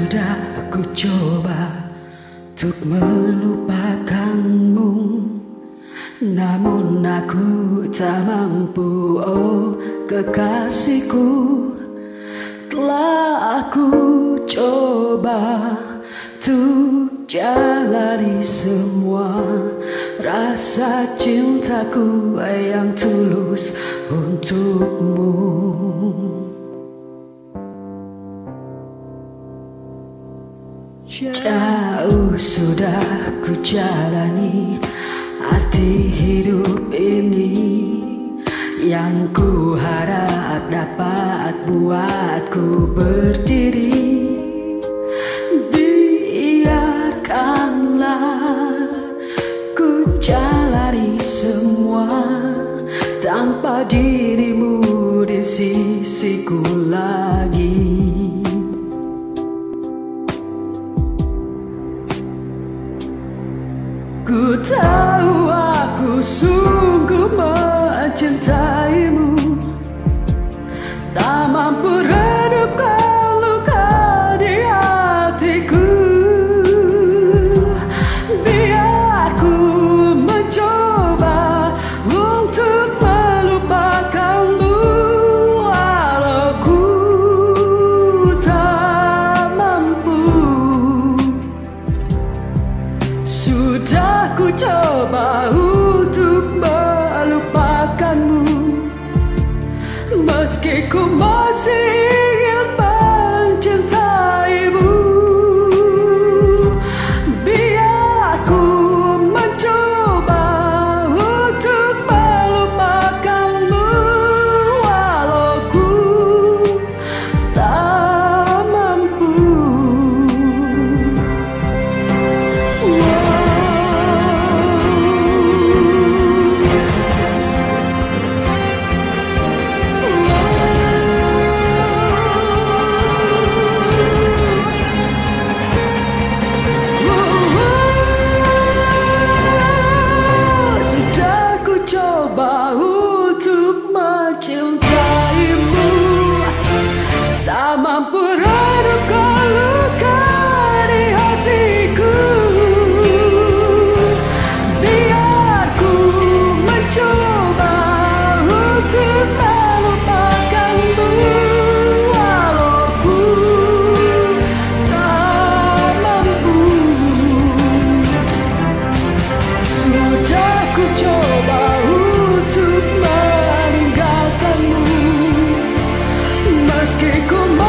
Sudah aku coba untuk melupakanmu, namun aku tak mampu, oh kekasihku. Telah aku coba untuk jalani semua rasa cintaku yang tulus untukmu. Jauh sudah ku jalani arti hidup ini, yang ku harap dapat buatku berdiri. Biarkanlah ku jalani semua tanpa dirimu di sisiku lagi. Ku tahu aku sungguh mencintaimu, tak mampu redupkan luka di hatiku. Biar ku mencoba untuk melupakanmu, walau ku tak mampu. Sudah ku coba untuk melupakanmu, meski ku masih ingin mencintaimu. Biar ku mencoba untuk melupakanmu, walau ku tak mampu. Coba untuk mencintaimu, tak mampu redupkan luka di hatiku. Biar ku mencoba untuk melupakanmu, walau ku tak mampu. Sudah ku coba untuk meninggalkanmu, meski ku